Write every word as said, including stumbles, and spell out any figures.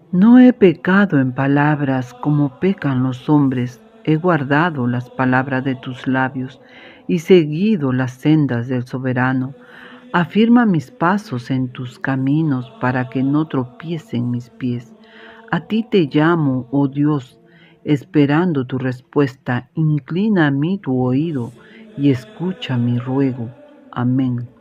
No he pecado en palabras como pecan los hombres, he guardado las palabras de tus labios y seguido las sendas del soberano. Afirma mis pasos en tus caminos para que no tropiecen mis pies. A ti te llamo, oh Dios, esperando tu respuesta. Inclina a mí tu oído y escucha mi ruego. Amén.